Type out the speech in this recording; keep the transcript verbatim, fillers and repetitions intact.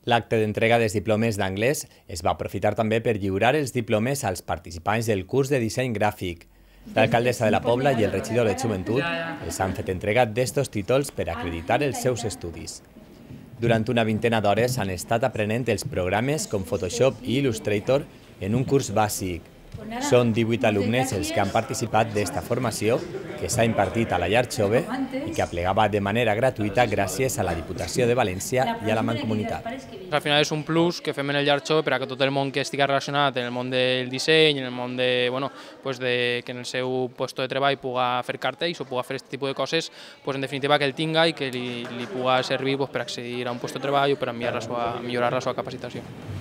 L'acte d'entrega dels diplomes d'anglès es va aprofitar també per lliurar els diplomes als participants del curs de disseny gràfic. L'alcaldessa de la Pobla i el regidor de Joventut els han fet entrega d'estos títols per acreditar els seus estudis. Durant una vintena d'hores han estat aprenent els programes com Photoshop i Illustrator en un curs bàsic. Són divuit alumnes els que han participat d'esta formació que s'ha impartit a la Llar Jove i que aplegava de manera gratuïta gràcies a la Diputació de València i a la Mancomunitat. Al final és un plus que fem en el Llar Jove per a que tot el món que estigui relacionat en el món del disseny, en el món de, bueno, pues de, que en el seu lloc de treball puga fer cartells o puga fer aquest tipus de coses, pues en definitiva que el tinga i que li, li puga servir pues, per accedir a un lloc de treball o per a millorar la seva, millorar la seva capacitació.